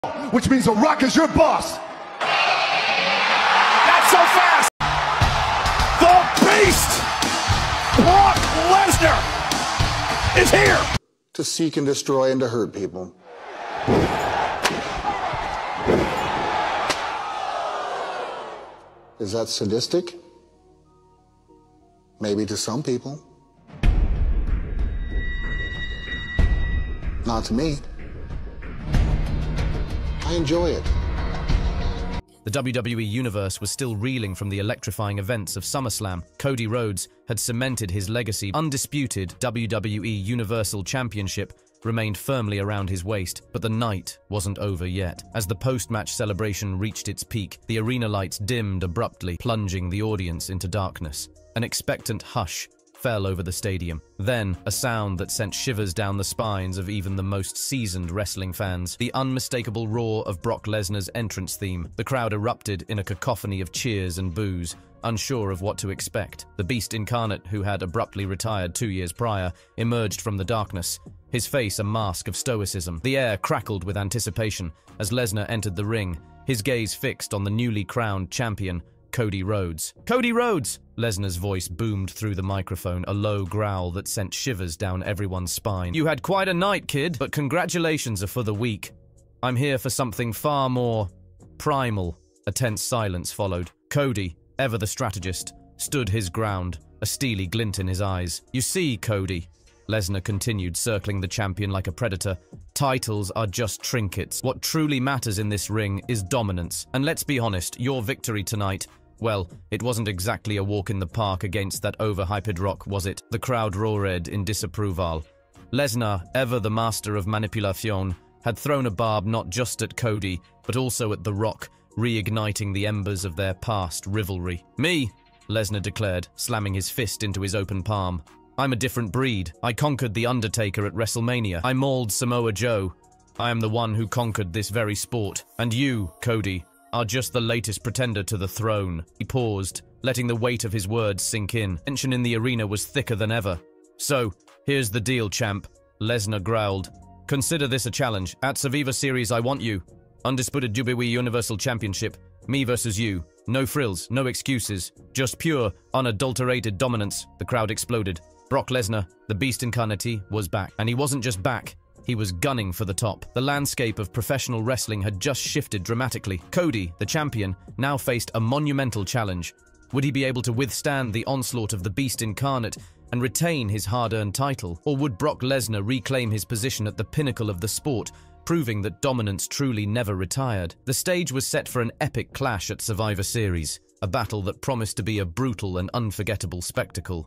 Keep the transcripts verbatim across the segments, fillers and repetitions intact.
which means The Rock is your boss. Not so fast. The Beast, Brock Lesnar, is here. To seek and destroy and to hurt people. Is that sadistic? Maybe to some people. Not to me. I enjoy it. The W W E Universe was still reeling from the electrifying events of SummerSlam. Cody Rhodes had cemented his legacy. Undisputed W W E Universal Championship remained firmly around his waist, but the night wasn't over yet. As the post-match celebration reached its peak, the arena lights dimmed abruptly, plunging the audience into darkness. An expectant hush fell over the stadium. Then, a sound that sent shivers down the spines of even the most seasoned wrestling fans. The unmistakable roar of Brock Lesnar's entrance theme. The crowd erupted in a cacophony of cheers and boos, unsure of what to expect. The Beast incarnate, who had abruptly retired two years prior, emerged from the darkness, his face a mask of stoicism. The air crackled with anticipation as Lesnar entered the ring, his gaze fixed on the newly crowned champion, Cody Rhodes. Cody Rhodes! Lesnar's voice boomed through the microphone, a low growl that sent shivers down everyone's spine. You had quite a night, kid, but congratulations are for the weak. I'm here for something far more primal. A tense silence followed. Cody, ever the strategist, stood his ground, a steely glint in his eyes. You see, Cody, Lesnar continued, circling the champion like a predator, titles are just trinkets. What truly matters in this ring is dominance. And let's be honest, your victory tonight, well, it wasn't exactly a walk in the park against that overhyped Rock, was it? The crowd roared in disapproval. Lesnar, ever the master of manipulation, had thrown a barb not just at Cody, but also at The Rock, reigniting the embers of their past rivalry. Me, Lesnar declared, slamming his fist into his open palm. I'm a different breed. I conquered The Undertaker at WrestleMania. I mauled Samoa Joe. I am the one who conquered this very sport. And you, Cody, are just the latest pretender to the throne. He paused, letting the weight of his words sink in. Tension in the arena was thicker than ever. So, here's the deal, champ, Lesnar growled. Consider this a challenge. At Survivor Series, I want you. Undisputed W W E Universal Championship. Me versus you. No frills, no excuses. Just pure, unadulterated dominance. The crowd exploded. Brock Lesnar, the Beast incarnate, was back. And he wasn't just back. He was gunning for the top. The landscape of professional wrestling had just shifted dramatically. Cody, the champion, now faced a monumental challenge. Would he be able to withstand the onslaught of the Beast incarnate and retain his hard-earned title? Or would Brock Lesnar reclaim his position at the pinnacle of the sport, proving that dominance truly never retired? The stage was set for an epic clash at Survivor Series, a battle that promised to be a brutal and unforgettable spectacle.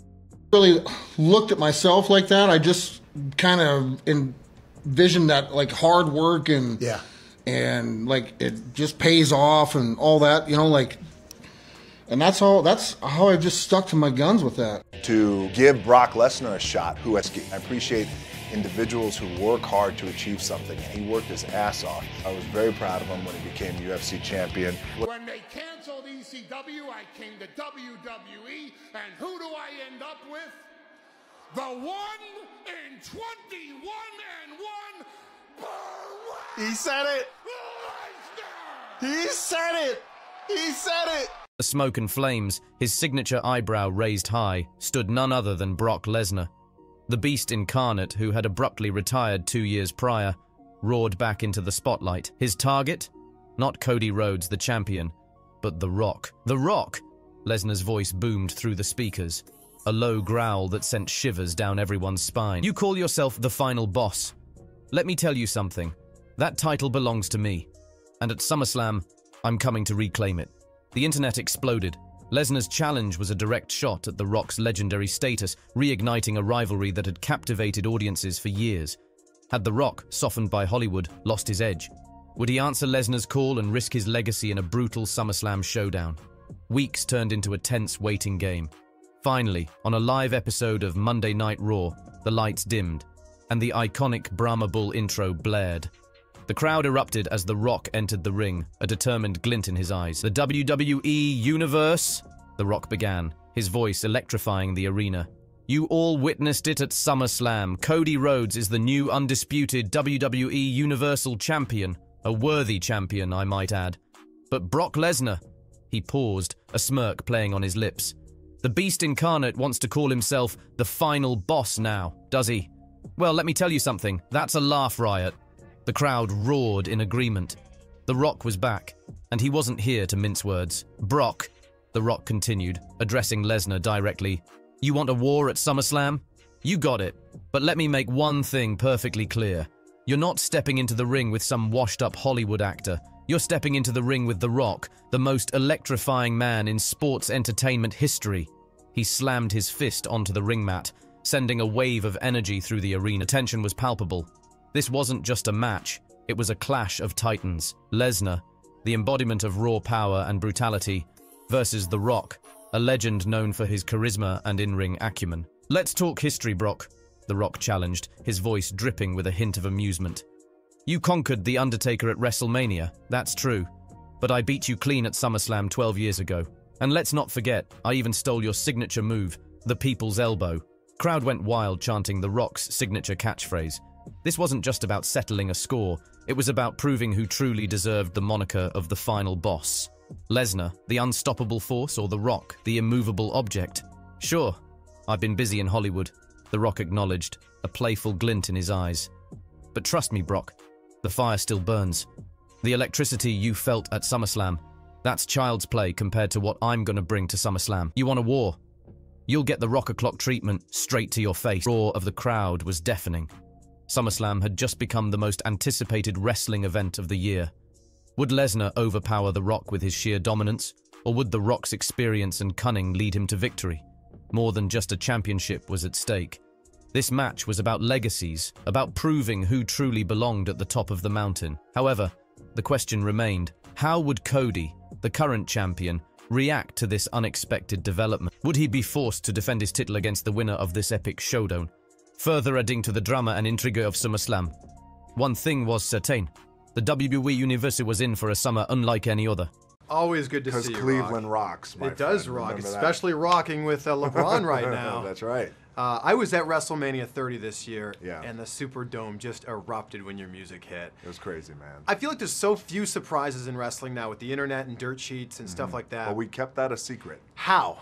Really looked at myself like that. I just kind of envisioned that like hard work and yeah, and like it just pays off and all that, you know, like, and that's all. That's how I just stuck to my guns with that. To give Brock Lesnar a shot, who I appreciate individuals who work hard to achieve something. He worked his ass off. I was very proud of him when he became U F C champion. When they canceled E C W, I came to W W E, and who do I end up with? The one in twenty-one and one. He said it. He said it. He said it. The smoke and flames, his signature eyebrow raised high, stood none other than Brock Lesnar. The Beast incarnate, who had abruptly retired two years prior, roared back into the spotlight. His target? Not Cody Rhodes, the champion, but The Rock. The Rock! Lesnar's voice boomed through the speakers, a low growl that sent shivers down everyone's spine. You call yourself the final boss. Let me tell you something. That title belongs to me. And at SummerSlam, I'm coming to reclaim it. The internet exploded. Lesnar's challenge was a direct shot at The Rock's legendary status, reigniting a rivalry that had captivated audiences for years. Had The Rock, softened by Hollywood, lost his edge? Would he answer Lesnar's call and risk his legacy in a brutal SummerSlam showdown? Weeks turned into a tense waiting game. Finally, on a live episode of Monday Night Raw, the lights dimmed, and the iconic Brahma Bull intro blared. The crowd erupted as The Rock entered the ring, a determined glint in his eyes. The W W E Universe, The Rock began, his voice electrifying the arena. You all witnessed it at SummerSlam. Cody Rhodes is the new undisputed W W E Universal Champion. A worthy champion, I might add. But Brock Lesnar... He paused, a smirk playing on his lips. The beast incarnate wants to call himself the final boss now, does he? Well, let me tell you something. That's a laugh riot. The crowd roared in agreement. The Rock was back, and he wasn't here to mince words. Brock, The Rock continued, addressing Lesnar directly. You want a war at SummerSlam? You got it. But let me make one thing perfectly clear. You're not stepping into the ring with some washed-up Hollywood actor. You're stepping into the ring with The Rock, the most electrifying man in sports entertainment history. He slammed his fist onto the ring mat, sending a wave of energy through the arena. Tension was palpable. This wasn't just a match, it was a clash of titans. Lesnar, the embodiment of raw power and brutality, versus The Rock, a legend known for his charisma and in-ring acumen. Let's talk history, Brock, The Rock challenged, his voice dripping with a hint of amusement. You conquered The Undertaker at WrestleMania, that's true. But I beat you clean at SummerSlam twelve years ago. And let's not forget, I even stole your signature move, the People's Elbow. Crowd went wild chanting The Rock's signature catchphrase. This wasn't just about settling a score, it was about proving who truly deserved the moniker of the final boss. Lesnar, the unstoppable force, or The Rock, the immovable object? Sure, I've been busy in Hollywood, The Rock acknowledged, a playful glint in his eyes. But trust me, Brock, the fire still burns. The electricity you felt at SummerSlam, that's child's play compared to what I'm gonna bring to SummerSlam. You want a war? You'll get the rock o'clock treatment straight to your face. The roar of the crowd was deafening. SummerSlam had just become the most anticipated wrestling event of the year. Would Lesnar overpower The Rock with his sheer dominance, or would The Rock's experience and cunning lead him to victory? More than just a championship was at stake. This match was about legacies, about proving who truly belonged at the top of the mountain. However, the question remained, how would Cody, the current champion, react to this unexpected development? Would he be forced to defend his title against the winner of this epic showdown, further adding to the drama and intrigue of SummerSlam? One thing was certain, the W W E Universe was in for a summer unlike any other. Always good to see you, Because Cleveland rock. rocks, my It does friend. rock, Remember that. especially rocking with uh, LeBron right now. That's right. Uh, I was at WrestleMania thirty this year, Yeah. and the Superdome just erupted when your music hit. It was crazy, man. I feel like there's so few surprises in wrestling now with the internet and dirt sheets and Mm-hmm. stuff like that. But we kept that a secret. How?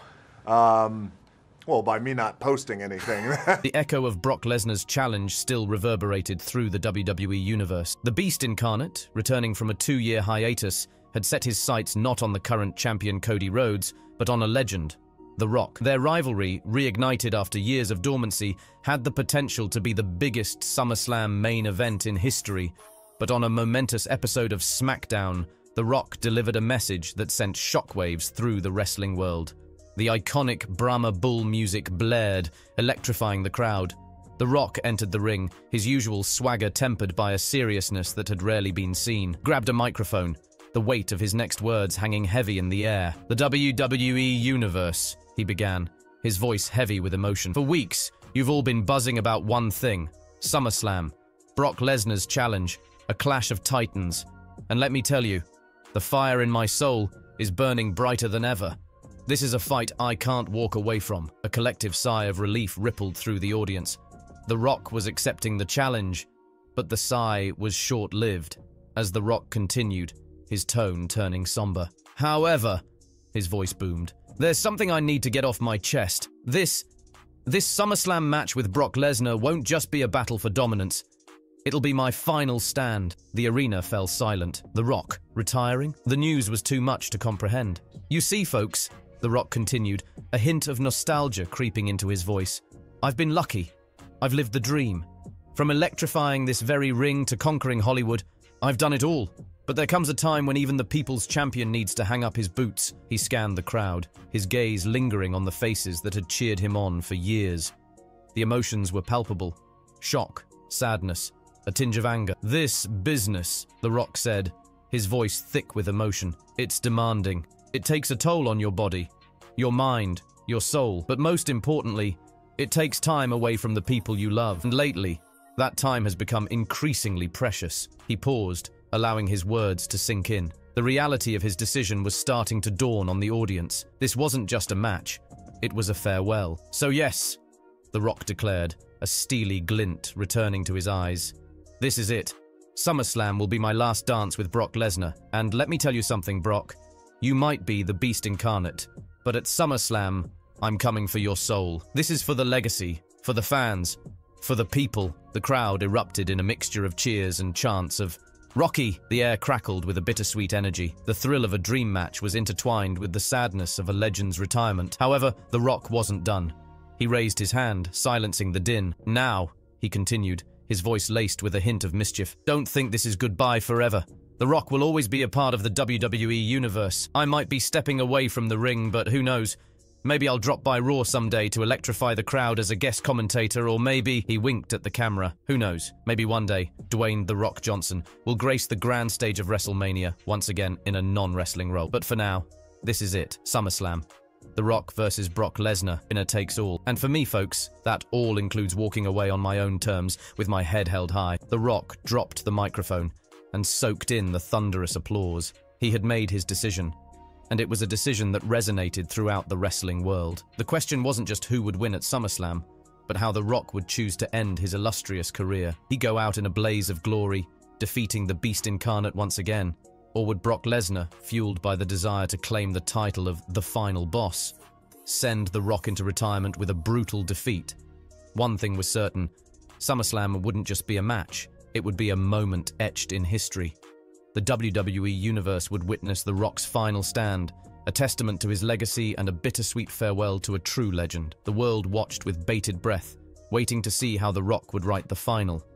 Um, well, by me not posting anything. The echo of Brock Lesnar's challenge still reverberated through the W W E universe. The Beast incarnate, returning from a two-year hiatus, had set his sights not on the current champion Cody Rhodes, but on a legend, The Rock. Their rivalry, reignited after years of dormancy, had the potential to be the biggest SummerSlam main event in history. But on a momentous episode of SmackDown, The Rock delivered a message that sent shockwaves through the wrestling world. The iconic Brahma Bull music blared, electrifying the crowd. The Rock entered the ring, his usual swagger tempered by a seriousness that had rarely been seen. Grabbed a microphone, the weight of his next words hanging heavy in the air. The W W E Universe, he began, his voice heavy with emotion. For weeks, you've all been buzzing about one thing, SummerSlam, Brock Lesnar's challenge, a clash of titans. And let me tell you, the fire in my soul is burning brighter than ever. This is a fight I can't walk away from. A collective sigh of relief rippled through the audience. The Rock was accepting the challenge, but the sigh was short-lived. As The Rock continued, his tone turning somber. However, his voice boomed, there's something I need to get off my chest. This, this SummerSlam match with Brock Lesnar won't just be a battle for dominance. It'll be my final stand. The arena fell silent. The Rock, retiring? The news was too much to comprehend. You see, folks, The Rock continued, a hint of nostalgia creeping into his voice. I've been lucky. I've lived the dream. From electrifying this very ring to conquering Hollywood, I've done it all. But there comes a time when even the people's champion needs to hang up his boots. He scanned the crowd, his gaze lingering on the faces that had cheered him on for years. The emotions were palpable. Shock, sadness, a tinge of anger. This business, The Rock said, his voice thick with emotion. It's demanding. It takes a toll on your body, your mind, your soul. But most importantly, it takes time away from the people you love. And lately, that time has become increasingly precious. He paused, allowing his words to sink in. The reality of his decision was starting to dawn on the audience. This wasn't just a match, it was a farewell. So yes, The Rock declared, a steely glint returning to his eyes. This is it. SummerSlam will be my last dance with Brock Lesnar, and let me tell you something, Brock. You might be the beast incarnate, but at SummerSlam, I'm coming for your soul. This is for the legacy, for the fans, for the people. The crowd erupted in a mixture of cheers and chants of Rocky. The air crackled with a bittersweet energy. The thrill of a dream match was intertwined with the sadness of a legend's retirement. However, The Rock wasn't done. He raised his hand, silencing the din. Now, he continued, his voice laced with a hint of mischief, don't think this is goodbye forever. The Rock will always be a part of the W W E universe. I might be stepping away from the ring, but who knows? Maybe I'll drop by Raw someday to electrify the crowd as a guest commentator, or maybe, he winked at the camera, who knows, maybe one day, Dwayne "The Rock" Johnson will grace the grand stage of WrestleMania, once again in a non-wrestling role. But for now, this is it, SummerSlam. The Rock versus Brock Lesnar, winner takes all. And for me, folks, that all includes walking away on my own terms, with my head held high. The Rock dropped the microphone and soaked in the thunderous applause. He had made his decision, and it was a decision that resonated throughout the wrestling world. The question wasn't just who would win at SummerSlam, but how The Rock would choose to end his illustrious career. He'd go out in a blaze of glory, defeating the Beast Incarnate once again, or would Brock Lesnar, fueled by the desire to claim the title of the final boss, send The Rock into retirement with a brutal defeat? One thing was certain, SummerSlam wouldn't just be a match, it would be a moment etched in history. The W W E Universe would witness The Rock's final stand, a testament to his legacy and a bittersweet farewell to a true legend. The world watched with bated breath, waiting to see how The Rock would write the final,